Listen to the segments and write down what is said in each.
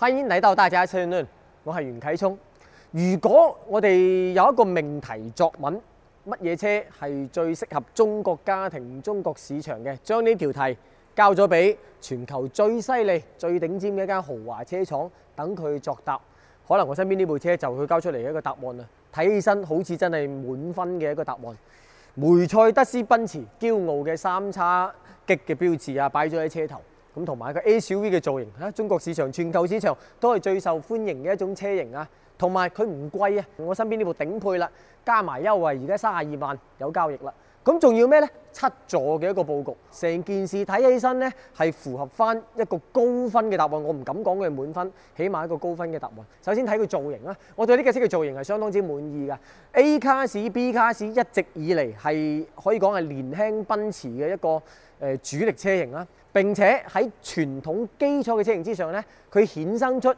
歡迎嚟到大家車論，我係袁啟聰。如果我哋有一個命題作文，乜嘢車係最適合中國家庭、中國市場嘅？將呢條題交咗俾全球最犀利、最頂尖嘅一間豪華車廠，等佢作答。可能我身邊呢部車就會交出嚟一個答案啦。睇起身好似真係滿分嘅一個答案。梅賽德斯奔馳驕傲嘅三叉戟嘅標誌啊，擺咗喺車頭。咁同埋個 SUV 嘅造型嚇，中國市場、全球市場都係最受歡迎嘅一種車型啊。同埋佢唔貴啊，我身邊呢部頂配啦，加埋優惠，而家32萬有交易啦。咁仲要咩呢？7座嘅一個佈局，成件事睇起身呢係符合翻一個高分嘅答案。我唔敢講佢係滿分，起碼一個高分嘅答案。首先睇佢造型啦，我對呢架車嘅造型係相當之滿意㗎。A 卡士、B 卡士一直以嚟係可以講係年輕奔馳嘅一個主力車型啦。並且喺傳統基礎嘅車型之上呢，佢衍生出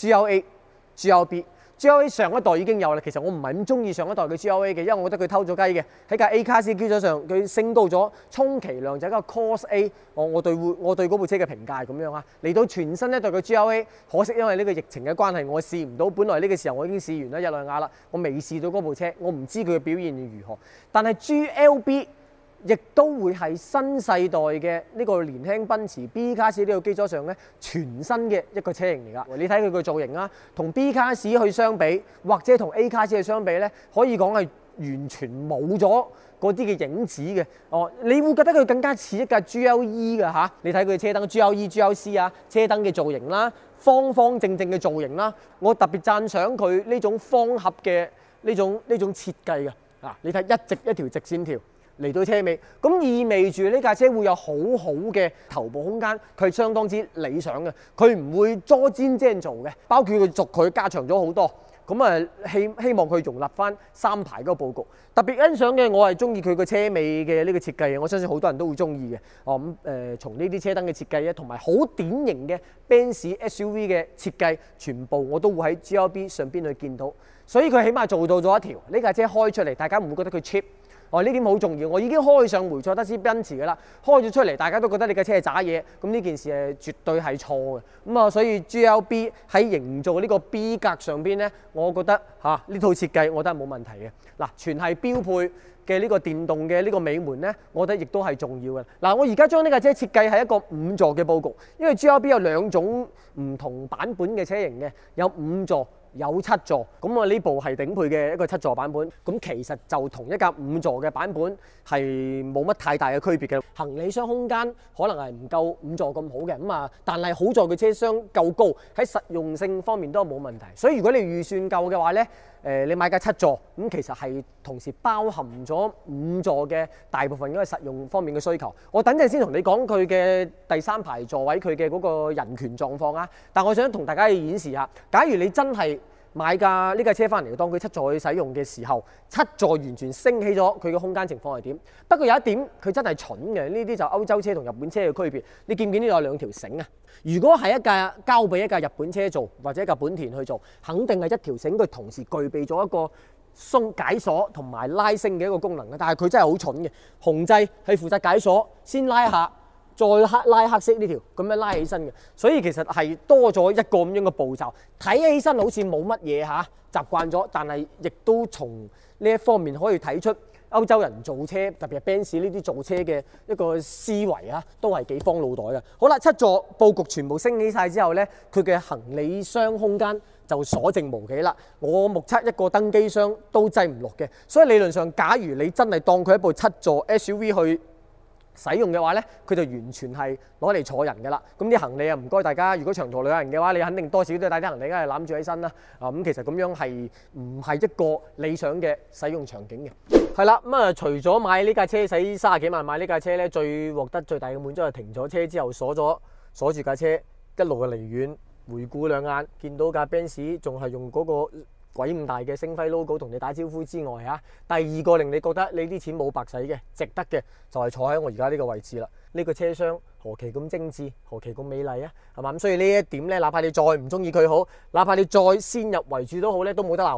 GLA、GLB。GLA 上一代已經有啦，其實我唔係咁中意上一代嘅 GLA 嘅，因為我覺得佢偷咗雞嘅。喺架 A 卡士基礎上，佢升高咗，充其量就係一個 Corsa A。我對嗰部車嘅評價係咁樣啊。嚟到全新一代嘅 GLA， 可惜因為呢個疫情嘅關係，我試唔到。本來呢個時候我已經試完啦，日內瓦啦，我未試到嗰部車，我唔知佢嘅表現如何。但係 GLB亦都會係新世代嘅呢個年輕奔馳 B 卡士呢個基礎上咧，全新嘅一個車型嚟㗎。你睇佢個造型啦，同 B 卡士去相比，或者同 A 卡士去相比咧，可以講係完全冇咗嗰啲嘅影子嘅。你會覺得佢更加似一架 GLE 㗎嚇。你睇佢車燈 GLE、GLC 啊，車燈嘅造型啦，方方正正嘅造型啦，我特別讚賞佢呢種方盒嘅呢種設計㗎。你睇一條直線條。嚟到車尾，咁意味住呢架車會有好好嘅頭部空間，佢係相當之理想嘅，佢唔會捉尖精做嘅，包括佢軸佢加長咗好多，咁希望佢容納翻3排嗰個佈局。特別欣賞嘅我係中意佢個車尾嘅呢個設計，我相信好多人都會中意嘅。從呢啲車燈嘅設計咧，同埋好典型嘅 Benz SUV 嘅設計，全部我都會喺 GLB 上邊去見到，所以佢起碼做到咗一條。呢架車開出嚟，大家唔會覺得佢 cheap。呢點好重要，我已經開上梅賽德斯奔馳㗎啦，開咗出嚟，大家都覺得你架車係渣嘢，咁呢件事係絕對係錯嘅。所以 GLB 喺營造呢個 B 格上邊呢，我覺得呢套設計，我覺得係冇問題嘅。全係標配嘅呢個電動嘅呢個尾門呢，我覺得亦都係重要嘅。我而家將呢架車設計係一個5座嘅佈局，因為 GLB 有2種唔同版本嘅車型嘅，有5座。有7座，咁我呢部係頂配嘅一個7座版本，咁其實就同一架5座嘅版本係冇乜太大嘅區別嘅。行李箱空間可能係唔夠5座咁好嘅，但係好在佢車廂夠高，喺實用性方面都冇問題。所以如果你預算夠嘅話呢，你買架7座，咁其實係同時包含咗5座嘅大部分嗰個實用方面嘅需求。我等陣先同你講佢嘅第3排座位佢嘅嗰個人權狀況啊，但我想同大家去演示下，假如你真係買呢架車翻嚟，當佢7座去使用嘅時候，7座完全升起咗佢嘅空間情況係點？不過有一點佢真係蠢嘅，呢啲就歐洲車同日本車嘅區別。你見唔見呢度有2條繩啊？如果係交俾一架日本車做，或者一架本田去做，肯定係一條繩，佢同時具備咗一個解鎖同埋拉升嘅一個功能嘅。但係佢真係好蠢嘅，紅掣係負責解鎖，先拉下。再拉黑色呢條咁樣拉起身嘅，所以其實係多咗一個咁樣嘅步驟，睇起身好似冇乜嘢習慣咗，但係亦都從呢一方面可以睇出歐洲人造車，特別係 Benz 呢啲造車嘅一個思維都係幾方腦袋嘅。好啦，7座佈局全部升起晒之後呢，佢嘅行李箱空間就所剩無幾啦。我目測一個登機箱都擠唔落嘅，所以理論上，假如你真係當佢一部7座 SUV 去使用嘅話呢，佢就完全係攞嚟坐人嘅啦。咁啲行李唔該大家，如果長途旅行嘅話，你肯定多少都帶啲行李，梗係攬住起身啦。咁其實咁樣係唔係一個理想嘅使用場景嘅？係啦，除咗買呢架車使30幾萬買呢架車呢，最獲得最大嘅滿足係停咗車之後鎖住架車，一路嘅離遠回顧兩眼，見到架 Benz 仲係用嗰個鬼咁大嘅星輝 logo 同你打招呼之外，第二個令你覺得你啲錢冇白使嘅，值得嘅就係坐喺我而家呢個位置啦。呢個車廂何其咁精緻，何其咁美麗啊，係嘛？咁所以呢一點呢，哪怕你再唔中意佢好，哪怕你再先入為主都好呢，都冇得鬧嘅。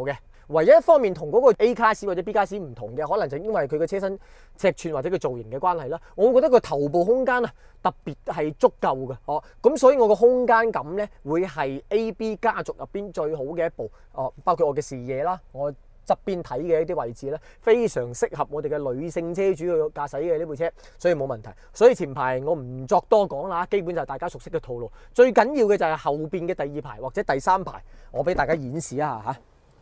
唯一一方面同嗰個 A 卡士或者 B 卡士唔同嘅，可能就因為佢嘅車身尺寸或者佢造型嘅關係啦。我覺得個頭部空間啊特別係足夠嘅，咁所以我個空間感咧會係 AB 家族入邊最好嘅一部，包括我嘅視野啦，我側邊睇嘅一啲位置咧，非常適合我哋嘅女性車主去駕駛嘅呢部車，所以冇問題。所以前排我唔作多講啦，基本就係大家熟悉嘅套路。最緊要嘅就係後邊嘅第二排或者第三排，我俾大家演示一下嚇。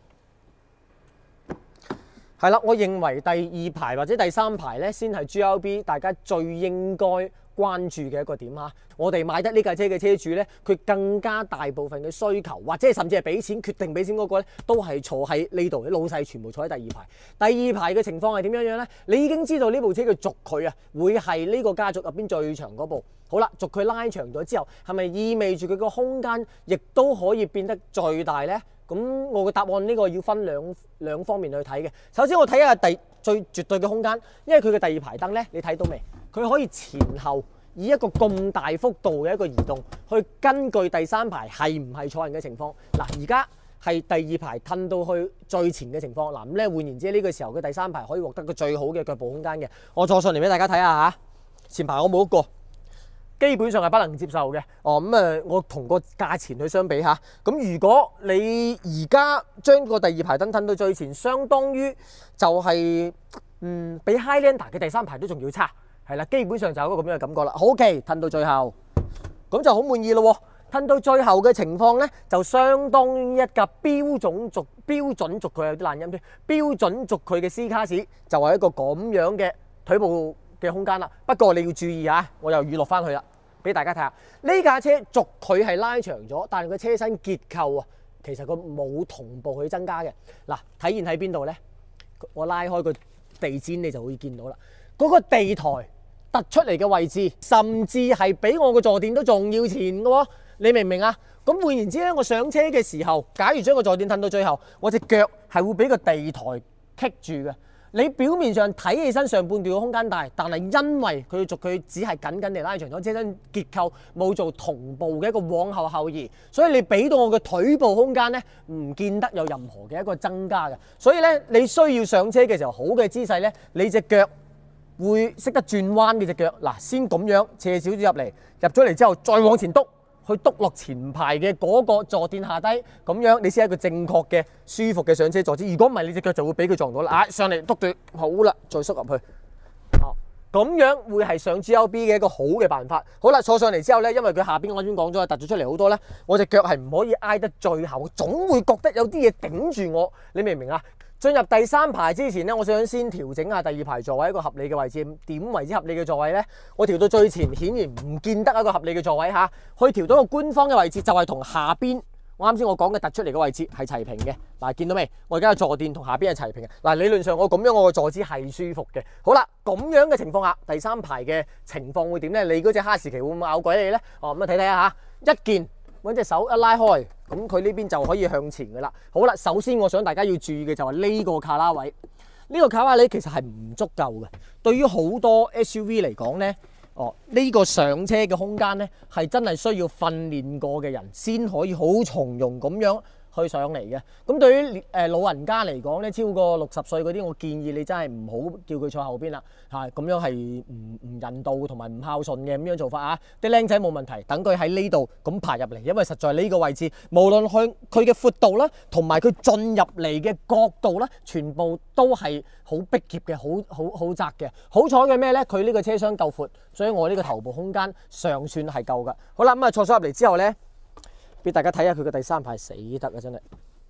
係啦，我認為第二排或者第三排咧，先係 GLB 大家最應該關注嘅一個點嚇。我哋買得呢架車嘅車主咧，佢更加大部分嘅需求，或者甚至係俾錢決定俾錢嗰個咧，都係坐喺呢度，啲老細全部坐喺第二排。第二排嘅情況係點樣樣咧？你已經知道呢部車嘅軸距啊，會係呢個家族入邊最長嗰部。好啦，軸距拉長咗之後，係咪意味住佢個空間亦都可以變得最大咧？咁我嘅答案呢個要分兩方面去睇嘅。首先我睇下最絕對嘅空間，因為佢嘅第二排燈咧，你睇到未？佢可以前後以一個咁大幅度嘅一個移動，去根據第三排係唔係坐人嘅情況。嗱，而家係第二排褪到去最前嘅情況。嗱，咁咧換言之，呢個時候嘅第三排可以獲得個最好嘅腳部空間嘅。我坐上嚟俾大家睇下嚇，前排我冇喐過。基本上係不能接受嘅。我同個價錢去相比下，咁如果你而家將個第二排燈褪到最前，相當於就係比 Highlander 嘅第三排都仲要差，係啦，基本上就有一個咁樣嘅感覺啦。好嘅，褪到最後，咁就好滿意咯。褪到最後嘅情況咧，就相當於一架標準軸佢有啲爛音添，標準軸佢嘅 C 卡士就係一個咁樣嘅腿部嘅空間啦。不過你要注意啊，我又預落翻去啦，俾大家睇下呢架車軸距係拉長咗，但係個車身結構啊，其實佢冇同步去增加嘅。嗱，體現喺邊度咧？我拉開個地氈你就會見到啦，嗰個地台突出嚟嘅位置，甚至係比我個坐墊都仲要前嘅喎。你明唔明啊？咁換言之咧，我上車嘅時候，假如將個坐墊褪到最後，我隻腳係會俾個地台棘住嘅。你表面上睇起身上半段嘅空間大，但係因為佢嘅軸距只係緊緊地拉長咗，車身結構冇做同步嘅一個往後後移，所以你俾到我嘅腿部空間咧，唔見得有任何嘅一個增加嘅。所以咧，你需要上車嘅時候，好嘅姿勢咧，你隻腳會識得轉彎嘅隻腳。嗱，先咁樣斜少少入嚟，入咗嚟之後再往前篤。去篤落前排嘅嗰個坐墊下低，咁樣你先係一個正確嘅舒服嘅上車坐姿。如果唔係，你隻腳就會俾佢撞到啦。上嚟篤住，好啦，再縮入去。咁樣會係上 GLB 嘅一個好嘅辦法。好啦，坐上嚟之後咧，因為佢下邊我先講咗，突咗出嚟好多咧，我隻腳係唔可以挨得最後，總會覺得有啲嘢頂住我。你明唔明啊？進入第三排之前咧，我想先調整下第二排座位一個合理嘅位置。點為之合理嘅座位咧？我調到最前，顯然唔見得一個合理嘅座位嚇。去調到個官方嘅位置，就係同下邊我啱先我講嘅突出嚟嘅位置係齊平嘅。嗱，見到未？我而家嘅坐墊同下邊係齊平嘅。嗱，理論上我咁樣我個坐姿係舒服嘅。好啦，咁樣嘅情況下，第三排嘅情況會點咧？你嗰隻哈士奇會唔會咬鬼你咧？咁啊睇睇下嚇，一件。揾隻手一拉開，咁佢呢邊就可以向前嘅啦。好啦，首先我想大家要注意嘅就係呢個卡拉位，呢個卡拉位其實係唔足夠嘅。對於好多 SUV 嚟講咧，呢個上車嘅空間咧係真係需要訓練過嘅人先可以好從容咁樣去上嚟嘅。咁對於老人家嚟講咧，超過60歲嗰啲，我建議你真係唔好叫佢坐後邊啦，咁樣係唔人道同埋唔孝順嘅咁樣做法啊！啲僆仔冇問題，等佢喺呢度咁爬入嚟，因為實在呢個位置，無論佢嘅闊度啦，同埋佢進入嚟嘅角度啦，全部都係好逼狹嘅，好窄嘅。好彩嘅咩咧？佢呢個車廂夠闊，所以我呢個頭部空間尚算係夠㗎。好啦，咁坐咗入嚟之後咧，俾大家睇下佢嘅第三排死得啊！真係，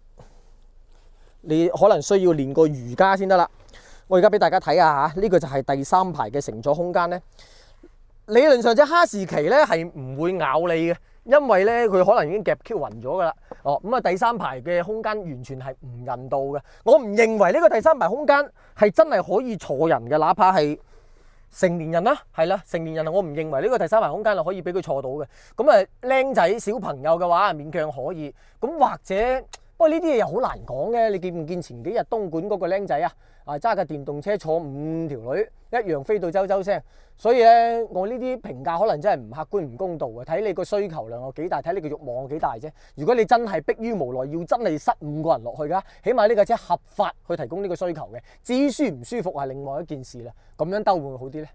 你可能需要練個瑜伽先得啦。我而家俾大家睇下嚇，呢個就係第三排嘅乘坐空間咧。理論上隻哈士奇咧係唔會咬你嘅，因為咧佢可能已經夾 Q 暈咗噶啦。咁啊第三排嘅空間完全係唔人道嘅。我唔認為呢個第三排空間係真係可以坐人嘅，哪怕係成年人啦，係啦，成年人我唔認為呢個第三排空間係可以俾佢坐到嘅。咁啊，僆仔小朋友嘅話勉強可以。咁或者，不過呢啲嘢又好難講嘅。你見唔見前幾日東莞嗰個僆仔啊？ 揸架電動車坐5條女一樣飛到周周聲。所以咧，我呢啲評價可能真係唔客觀唔公道嘅，睇你個需求量有幾大，睇你個慾望有幾大啫。如果你真係迫於無奈要真係塞5個人落去㗎，起碼呢架車合法去提供呢個需求嘅。至於舒唔舒服係另外一件事啦。咁樣兜會唔會好啲呢？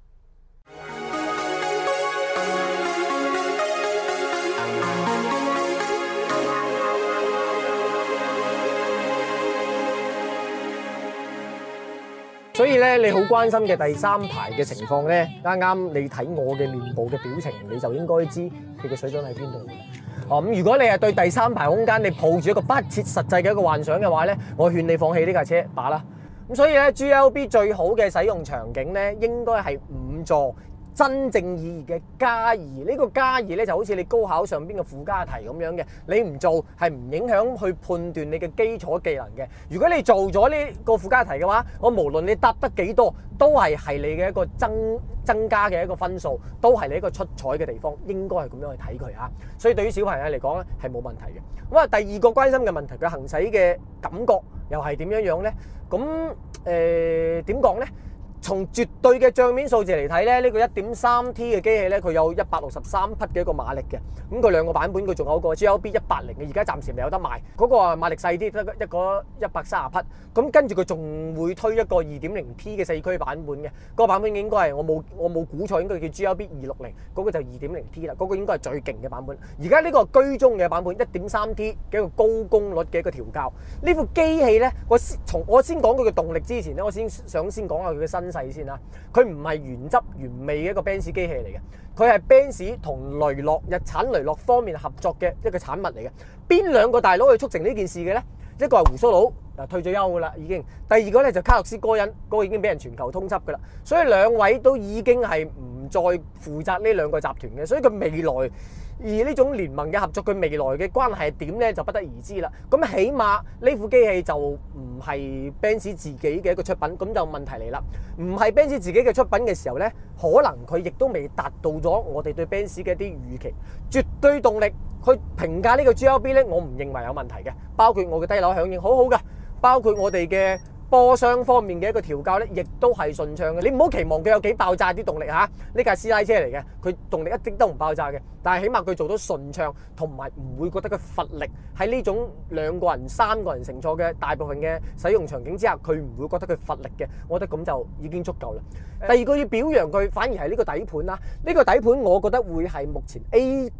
所以咧，你好關心嘅第3排嘅情況咧，啱啱你睇我嘅面部嘅表情，你就應該知佢嘅水準喺邊度。咁如果你係對第3排空間你抱住一個不切實際嘅一個幻想嘅話咧，我勸你放棄呢架車罷啦。咁所以咧 ，GLB 最好嘅使用場景咧，應該係5座。真正意義嘅加儀，呢個加儀咧就好似你高考上邊嘅附加題咁樣嘅，你唔做係唔影響去判斷你嘅基礎技能嘅。如果你做咗呢個附加題嘅話，我無論你答得幾多，都係你嘅一個增加嘅一個分數，都係你一個出彩嘅地方，應該係咁樣去睇佢啊。所以對於小朋友嚟講咧，係冇問題嘅。咁啊，第二個關心嘅問題，佢行駛嘅感覺又係點樣樣咧？咁點講咧？從絕對嘅帳面數字嚟睇咧，呢個 1.3T 嘅機器咧，佢有163匹嘅一個馬力嘅。咁佢兩個版本，佢仲有個 GLB 180嘅，而家暫時未有得賣。嗰個馬力細啲，得一個130匹。咁跟住佢仲會推一個 2.0T 嘅4驅版本嘅。嗰個版本應該係我冇估錯，應該叫 GLB 260。嗰個就 2.0T 啦。嗰個應該係最勁嘅版本。而家呢個居中嘅版本 1.3T 嘅一個高功率嘅一個調校。呢副機器咧，我先講佢嘅動力之前咧，我先講下佢嘅身世先啦。佢唔係原汁原味嘅一個 Benz 機器嚟嘅，佢係 Benz 同雷諾日產雷諾方面合作嘅一個產物嚟嘅。邊兩個大佬去促成呢件事嘅咧？一個係鬍鬚佬，退咗休噶啦已經。第二個咧就卡洛斯哥恩，嗰個已經俾人全球通緝噶啦。所以兩位都已經係唔再負責呢兩個集團嘅，所以佢未來。而呢種聯盟嘅合作，佢未來嘅關係係點咧，就不得而知啦。咁起碼呢副機器就唔係 Benz 自己嘅一個出品，咁就問題嚟啦。唔係 Benz 自己嘅出品嘅時候咧，可能佢亦都未達到咗我哋對 Benz 嘅一啲預期。絕對動力去評價呢個 GLB 咧，我唔認為有問題嘅，包括我嘅低扭響應好好嘅，包括我哋嘅波箱方面嘅一個調校咧，亦都係順暢嘅。你唔好期望佢有幾爆炸啲動力嚇，呢架師奶車嚟嘅，佢動力一啲都唔爆炸嘅。但係起碼佢做到順暢，同埋唔會覺得佢乏力。喺呢種2個人、3個人乘坐嘅大部分嘅使用場景之下，佢唔會覺得佢乏力嘅。我覺得咁就已經足夠啦。第二個要表揚佢，反而係呢個底盤啦。呢個底盤我覺得會係目前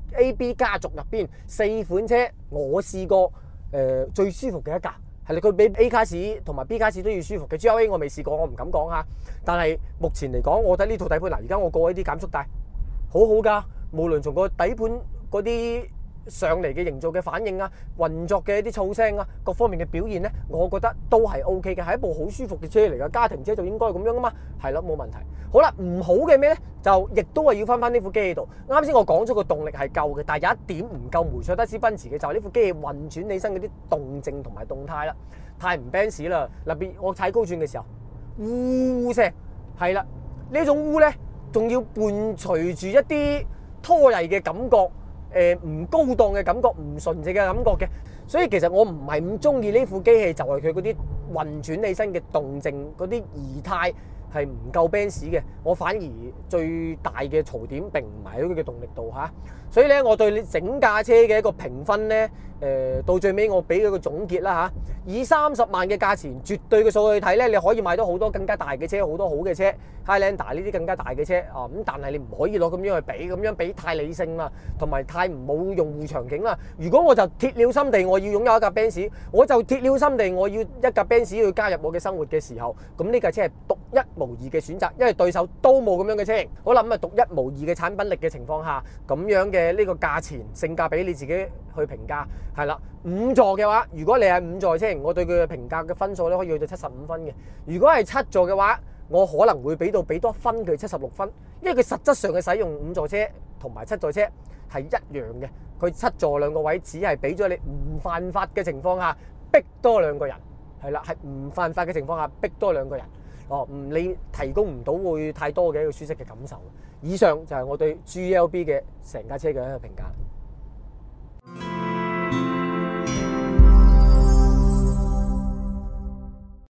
AB 家族入邊4款車我試過最舒服嘅一架。係佢比 A 卡士同埋 B 卡士都要舒服嘅。GLA 我未試過，我唔敢講嚇。但係目前嚟講，我覺得呢套底盤嗱，而家我過呢啲減速帶，好好㗎。無論從個底盤嗰啲上嚟嘅營造嘅反應啊、運作嘅一啲噪聲啊、各方面嘅表現咧，我覺得都係 OK 嘅，係一部好舒服嘅車嚟㗎。家庭車就應該咁樣㗎嘛，係咯，冇問題。好啦，唔好嘅咩咧？就亦都係要翻呢副機器度。啱先我講咗個動力係夠嘅，但係有一點唔夠梅賽德斯奔馳嘅，就係呢副機器運轉起身嗰啲動靜同埋動態啦，太唔 Benz 啦。特別我踩高轉嘅時候，呼聲係啦，呢種呼咧仲要伴隨住一啲拖曳嘅感覺，唔高檔嘅感覺，唔純正嘅感覺嘅，所以其實我唔係咁中意呢副機器，就係佢嗰啲運轉起身嘅動靜嗰啲儀態係唔夠 Benz 嘅，我反而最大嘅槽點並唔係喺佢嘅動力度嚇，所以咧我對你整架車嘅一個評分咧，到最尾我俾佢個總結啦嚇，以30萬嘅價錢，絕對嘅數去睇咧，你可以買到好多更加大嘅車，好多好嘅車 ，Highlander 呢啲更加大嘅車啊，咁但係你唔可以攞咁樣去比，咁樣比太理性啦，同埋太唔冇用戶場景啦。如果我就鐵了心地我要擁有一架 Benz，我就鐵了心地我要一架 Benz 要加入我嘅生活嘅時候，咁呢架車係獨一無二嘅選擇，因為對手都冇咁樣嘅車型。好啦，咁啊獨一無二嘅產品力嘅情況下，咁樣嘅呢個價錢性價比你自己去評價係啦。5座嘅話，如果你係5座車型，我對佢嘅評價嘅分數咧可以去到75分嘅。如果係7座嘅話，我可能會俾多分佢76分，因為佢實質上嘅使用5座車同埋7座車係一樣嘅。佢7座兩個位只係俾咗你唔犯法嘅情況下逼多2個人，係啦，係唔犯法嘅情況下逼多2個人。你提供唔到會太多嘅一個舒適嘅感受。以上就係我對 GLB 嘅成架車嘅一個評價。